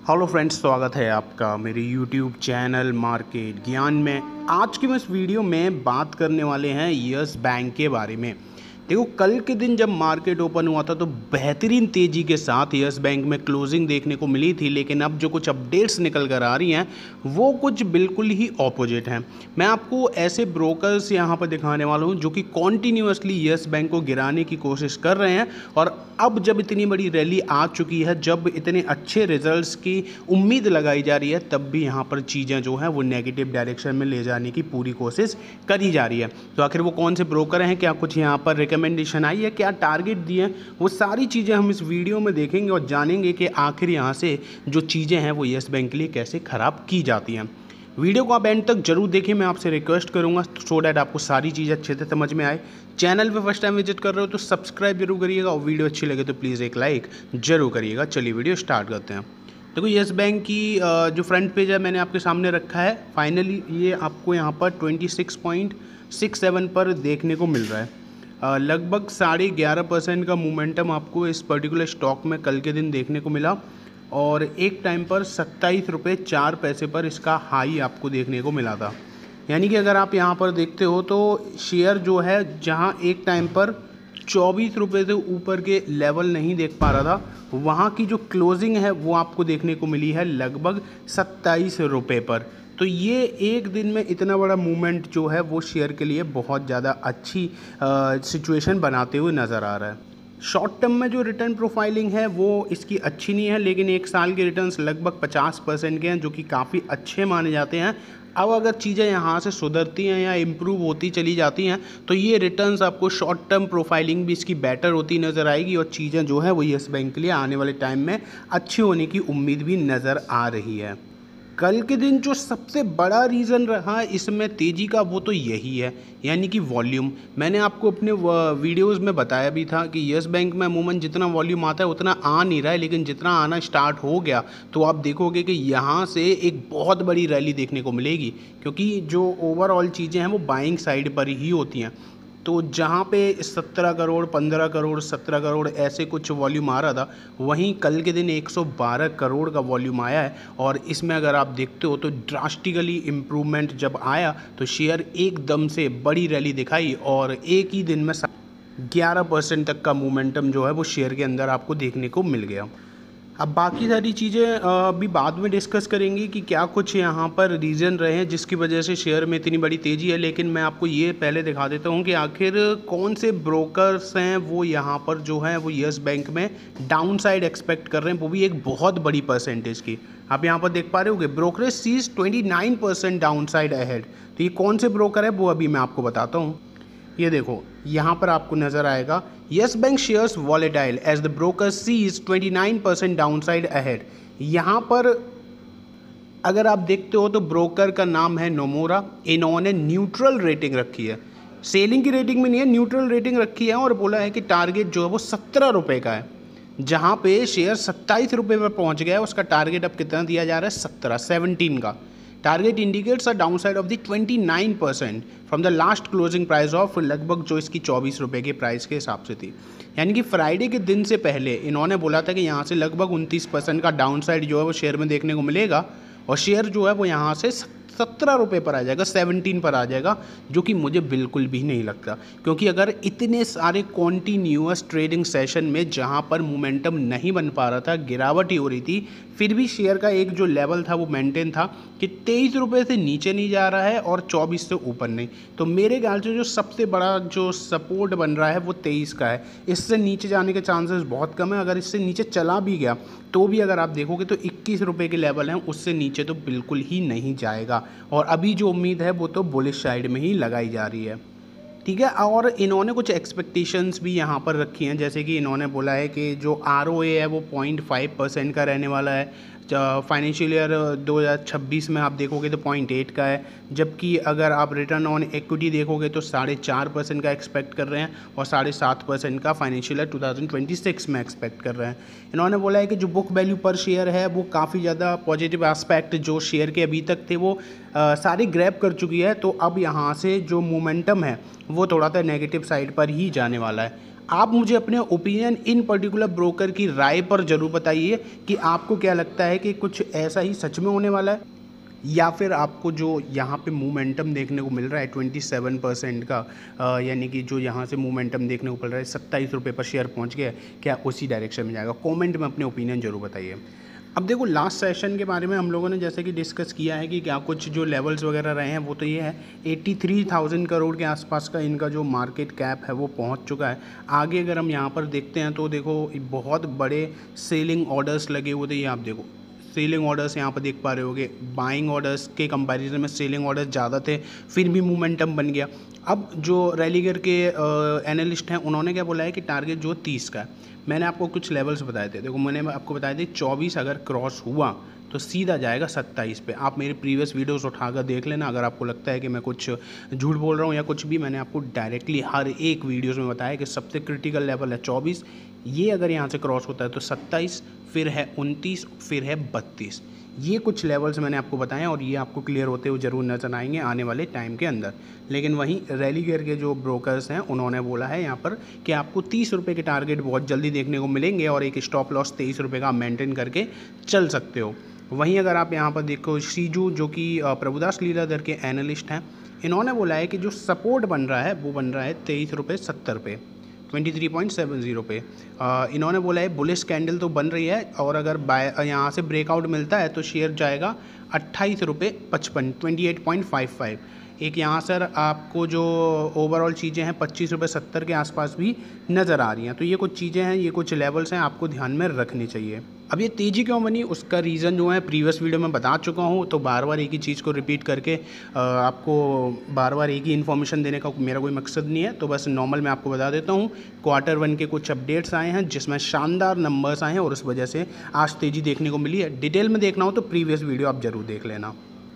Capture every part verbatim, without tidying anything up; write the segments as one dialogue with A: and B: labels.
A: Hello friends, स्वागत है आपका मेरे यूट्यूब चैनल मार्केट ज्ञान में। आज की मैं इस वीडियो में बात करने वाले हैं यस बैंक के बारे में। देखो, कल के दिन जब मार्केट ओपन हुआ था तो बेहतरीन तेज़ी के साथ यस बैंक में क्लोजिंग देखने को मिली थी, लेकिन अब जो कुछ अपडेट्स निकल कर आ रही हैं वो कुछ बिल्कुल ही ऑपोजिट हैं। मैं आपको ऐसे ब्रोकर्स यहाँ पर दिखाने वाला हूँ जो कि कॉन्टीन्यूसली यस बैंक को गिराने की कोशिश कर रहे हैं, और अब जब इतनी बड़ी रैली आ चुकी है, जब इतने अच्छे रिजल्ट्स की उम्मीद लगाई जा रही है, तब भी यहाँ पर चीज़ें जो हैं वो नेगेटिव डायरेक्शन में ले जाने की पूरी कोशिश करी जा रही है। तो आखिर वो कौन से ब्रोकर हैं, क्या कुछ यहाँ पर रिकमेंडेशन आई है, क्या टारगेट दिए हैं, वो सारी चीज़ें हम इस वीडियो में देखेंगे और जानेंगे कि आखिर यहाँ से जो चीज़ें हैं वो येस बैंक के लिए कैसे ख़राब की जाती हैं। वीडियो को आप एंड तक जरूर देखिए, मैं आपसे रिक्वेस्ट करूंगा सो डैट आपको सारी चीज़ें अच्छे से समझ में आए। चैनल पे फर्स्ट टाइम विजिट कर रहे हो तो सब्सक्राइब जरूर करिएगा, और वीडियो अच्छी लगे तो प्लीज़ एक लाइक जरूर करिएगा। चलिए वीडियो स्टार्ट करते हैं। देखो, येस बैंक की जो फ्रंट पेज है मैंने आपके सामने रखा है। फाइनली ये आपको यहाँ पर twenty six point six seven पर देखने को मिल रहा है। लगभग साढ़े ग्यारह परसेंट का मोमेंटम आपको इस पर्टिकुलर स्टॉक में कल के दिन देखने को मिला, और एक टाइम पर सत्ताईस रुपये चार पैसे पर इसका हाई आपको देखने को मिला था। यानी कि अगर आप यहाँ पर देखते हो तो शेयर जो है, जहाँ एक टाइम पर चौबीस रुपये से ऊपर के लेवल नहीं देख पा रहा था, वहाँ की जो क्लोजिंग है वो आपको देखने को मिली है लगभग सत्ताईस रुपये पर। तो ये एक दिन में इतना बड़ा मूवमेंट जो है वो शेयर के लिए बहुत ज़्यादा अच्छी सिचुएशन बनाते हुए नज़र आ रहा है। शॉर्ट टर्म में जो रिटर्न प्रोफाइलिंग है वो इसकी अच्छी नहीं है, लेकिन एक साल के रिटर्न्स लगभग पचास परसेंट के हैं, जो कि काफ़ी अच्छे माने जाते हैं। अब अगर चीज़ें यहाँ से सुधरती हैं या इम्प्रूव होती चली जाती हैं तो ये रिटर्न्स आपको शॉर्ट टर्म प्रोफाइलिंग भी इसकी बेटर होती नज़र आएगी, और चीज़ें जो है वो येस बैंक के लिए आने वाले टाइम में अच्छी होने की उम्मीद भी नज़र आ रही है। कल के दिन जो सबसे बड़ा रीज़न रहा इसमें तेज़ी का वो तो यही है, यानी कि वॉल्यूम। मैंने आपको अपने वीडियोस में बताया भी था कि येस बैंक में अमूमन जितना वॉल्यूम आता है उतना आ नहीं रहा है, लेकिन जितना आना स्टार्ट हो गया तो आप देखोगे कि यहाँ से एक बहुत बड़ी रैली देखने को मिलेगी, क्योंकि जो ओवरऑल चीज़ें हैं वो बाइंग साइड पर ही होती हैं। तो जहाँ पे सत्रह करोड़, पंद्रह करोड़, सत्रह करोड़ ऐसे कुछ वॉल्यूम आ रहा था, वहीं कल के दिन एक सौ बारह करोड़ का वॉल्यूम आया है, और इसमें अगर आप देखते हो तो ड्रास्टिकली इम्प्रूवमेंट जब आया तो शेयर एकदम से बड़ी रैली दिखाई, और एक ही दिन में ग्यारह परसेंट तक का मोमेंटम जो है वो शेयर के अंदर आपको देखने को मिल गया। अब बाकी सारी चीज़ें अभी बाद में डिस्कस करेंगे कि क्या कुछ यहाँ पर रीज़न रहे हैं जिसकी वजह से शेयर में इतनी बड़ी तेज़ी है, लेकिन मैं आपको ये पहले दिखा देता हूँ कि आखिर कौन से ब्रोकर्स हैं वो यहाँ पर जो हैं वो येस बैंक में डाउन साइड एक्सपेक्ट कर रहे हैं, वो भी एक बहुत बड़ी परसेंटेज की। आप यहाँ पर देख पा रहे होगे, brokerage sees twenty nine percent down side ahead. तो ये कौन से ब्रोकर है वो अभी मैं आपको बताता हूँ। ये देखो, यहाँ पर आपको नज़र आएगा Yes Bank shares volatile as the broker sees twenty nine percent downside ahead. यहाँ पर अगर आप देखते हो तो ब्रोकर का नाम है नोमोरा। इन्होंने न्यूट्रल रेटिंग रखी है, सेलिंग की रेटिंग में नहीं है, न्यूट्रल रेटिंग रखी है, और बोला है कि टारगेट जो है वो सत्रह रुपये का है। जहाँ पे शेयर सत्ताईस रुपये पर पहुँच गया है, उसका टारगेट अब कितना दिया जा रहा है, सत्रह सेवनटीन का। Target indicates a downside of the twenty nine percent from the last closing price of, लगभग जो इसकी चौबीस रुपये के प्राइस के हिसाब से थी। यानी कि फ्राइडे के दिन से पहले इन्होंने बोला था कि यहाँ से लगभग उनतीस परसेंट का डाउनसाइड जो है वो शेयर में देखने को मिलेगा, और शेयर जो है वो यहाँ से सत्रह रुपये पर आ जाएगा, सत्रह पर आ जाएगा, जो कि मुझे बिल्कुल भी नहीं लगता। क्योंकि अगर इतने सारे कॉन्टीन्यूअस ट्रेडिंग सेशन में जहां पर मोमेंटम नहीं बन पा रहा था, गिरावट ही हो रही थी, फिर भी शेयर का एक जो लेवल था वो मेंटेन था कि तेईस रुपये से नीचे नहीं जा रहा है और चौबीस से ऊपर नहीं। तो मेरे ख्याल से जो सबसे बड़ा जो सपोर्ट बन रहा है वो तेईस का है। इससे नीचे जाने के चांसेस बहुत कम है। अगर इससे नीचे चला भी गया तो भी अगर आप देखोगे तो इक्कीस रुपये के लेवल हैं, उससे नीचे तो बिल्कुल ही नहीं जाएगा, और अभी जो उम्मीद है वो तो बुलिश साइड में ही लगाई जा रही है। ठीक है, और इन्होंने कुछ एक्सपेक्टेशंस भी यहाँ पर रखी हैं, जैसे कि इन्होंने बोला है कि जो आर ओ ए है वो पॉइंट फाइव परसेंट का रहने वाला है। फाइनेंशियल ईयर दो हज़ार छब्बीस में आप देखोगे तो पॉइंट एट का है, जबकि अगर आप रिटर्न ऑन इक्विटी देखोगे तो साढ़े चार परसेंट का एक्सपेक्ट कर रहे हैं, और साढ़े सात परसेंट का financial year two thousand twenty six में एक्सपेक्ट कर रहे हैं। इन्होंने बोला है कि जो बुक वैल्यू पर शेयर है वो काफ़ी ज़्यादा पॉजिटिव एस्पेक्ट जो शेयर के अभी तक थे वो आ, सारे ग्रैब कर चुकी है। तो अब यहाँ से जो मोमेंटम है वो थोड़ा सा नेगेटिव साइड पर ही जाने वाला है। आप मुझे अपने ओपिनियन इन पर्टिकुलर ब्रोकर की राय पर ज़रूर बताइए कि आपको क्या लगता है कि कुछ ऐसा ही सच में होने वाला है, या फिर आपको जो यहाँ पे मोमेंटम देखने को मिल रहा है ट्वेंटी सेवन परसेंट का, यानी कि जो यहाँ से मोमेंटम देखने को मिल रहा है सत्ताईस रुपये पर शेयर पहुँच गया, क्या उसी डायरेक्शन में जाएगा। कमेंट में अपने ओपिनियन ज़रूर बताइए। अब देखो, लास्ट सेशन के बारे में हम लोगों ने जैसे कि डिस्कस किया है कि क्या कुछ जो लेवल्स वगैरह रहे हैं, वो तो ये है तिरासी हज़ार करोड़ के आसपास का इनका जो मार्केट कैप है वो पहुंच चुका है। आगे अगर हम यहाँ पर देखते हैं तो देखो बहुत बड़े सेलिंग ऑर्डर्स लगे हुए थे। ये आप देखो सेलिंग ऑर्डर्स यहाँ पर देख पा रहे होगे, बाइंग ऑर्डर्स के कंपैरिजन में सेलिंग ऑर्डर्स ज़्यादा थे, फिर भी मोमेंटम बन गया। अब जो रेलिगर के एनालिस्ट हैं उन्होंने क्या बोला है कि टारगेट जो तीस का है। मैंने आपको कुछ लेवल्स बताए थे, देखो मैंने आपको बताए थे चौबीस अगर क्रॉस हुआ तो सीधा जाएगा सत्ताईस पे। आप मेरी प्रीवियस वीडियोस उठाकर देख लेना, अगर आपको लगता है कि मैं कुछ झूठ बोल रहा हूँ या कुछ भी, मैंने आपको डायरेक्टली हर एक वीडियोस में बताया कि सबसे क्रिटिकल लेवल है चौबीस, ये अगर यहाँ से क्रॉस होता है तो सत्ताईस, फिर है उनतीस, फिर है बत्तीस। ये कुछ लेवल्स मैंने आपको बताए और ये आपको क्लियर होते हुए ज़रूर नजर आएंगे आने वाले टाइम के अंदर। लेकिन वहीं रेलिगर के जो ब्रोकर्स हैं उन्होंने बोला है यहाँ पर कि आपको तीस रुपये के टारगेट बहुत जल्दी देखने को मिलेंगे और एक स्टॉप लॉस तेईस रुपये का मेंटेन करके चल सकते हो। वहीं अगर आप यहाँ पर देखो, श्रीजू जो कि प्रभुदास लीलाधर के एनालिस्ट हैं, इन्होंने बोला है कि जो सपोर्ट बन रहा है वो बन रहा है तेईस रुपये सत्तर पे, तेईस पॉइंट सात शून्य पे। आ, इन्होंने बोला है बुलिश कैंडल तो बन रही है और अगर बाय यहाँ से ब्रेकआउट मिलता है तो शेयर जाएगा अट्ठाईस रुपये पचपन, अट्ठाईस पॉइंट पचपन। एक यहाँ सर आपको जो ओवरऑल चीज़ें हैं पच्चीस रुपये सत्तर के आसपास भी नज़र आ रही हैं। तो ये कुछ चीज़ें हैं, ये कुछ लेवल्स हैं, आपको ध्यान में रखनी चाहिए। अब ये तेज़ी क्यों बनी उसका रीज़न जो है प्रीवियस वीडियो में बता चुका हूँ, तो बार बार एक ही चीज़ को रिपीट करके आपको बार बार एक ही इन्फॉर्मेशन देने का मेरा कोई मकसद नहीं है। तो बस नॉर्मल मैं आपको बता देता हूँ, क्वार्टर वन के कुछ अपडेट्स आए हैं जिसमें शानदार नंबर्स आए हैं और उस वजह से आज तेज़ी देखने को मिली है। डिटेल में देखना हो तो प्रीवियस वीडियो आप ज़रूर देख लेना।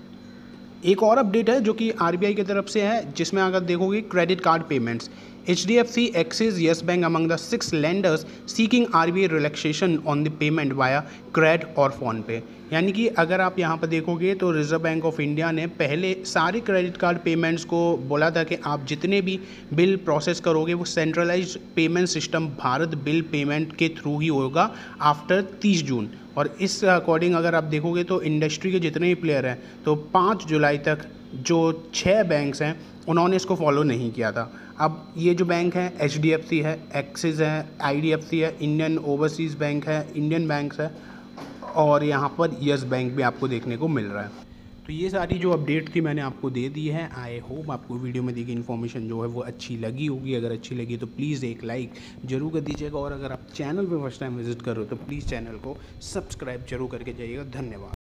A: एक और अपडेट है जो कि आरबीआई की तरफ से है, जिसमें अगर देखोगे credit card payments, H D F C, Axis, Yes Bank among the six lenders seeking RBI relaxation on the payment via Cred और फ़ोनपे। यानी कि अगर आप यहाँ पर देखोगे तो रिजर्व बैंक ऑफ इंडिया ने पहले सारे क्रेडिट कार्ड पेमेंट्स को बोला था कि आप जितने भी बिल प्रोसेस करोगे वो centralized payment system Bharat bill payment के थ्रू ही होगा आफ्टर तीस जून। और इस अकॉर्डिंग अगर आप देखोगे तो इंडस्ट्री के जितने भी प्लेयर हैं तो पाँच जुलाई तक जो छः बैंक्स हैं उन्होंने इसको फॉलो नहीं किया था। अब ये जो बैंक हैं एच डी एफ सी है, एक्सिस है, आई डी एफ सी है, इंडियन ओवरसीज़ बैंक है, इंडियन बैंक्स है और यहाँ पर येस बैंक भी आपको देखने को मिल रहा है। तो ये सारी जो अपडेट थी मैंने आपको दे दी है। आई होप आपको वीडियो में दी गई इन्फॉर्मेशन जो है वो अच्छी लगी होगी। अगर अच्छी लगी तो प्लीज़ एक लाइक जरूर कर दीजिएगा और अगर आप चैनल पे फर्स्ट टाइम विजिट कर रहे हो तो प्लीज़ चैनल को सब्सक्राइब जरूर करके जाइएगा। धन्यवाद।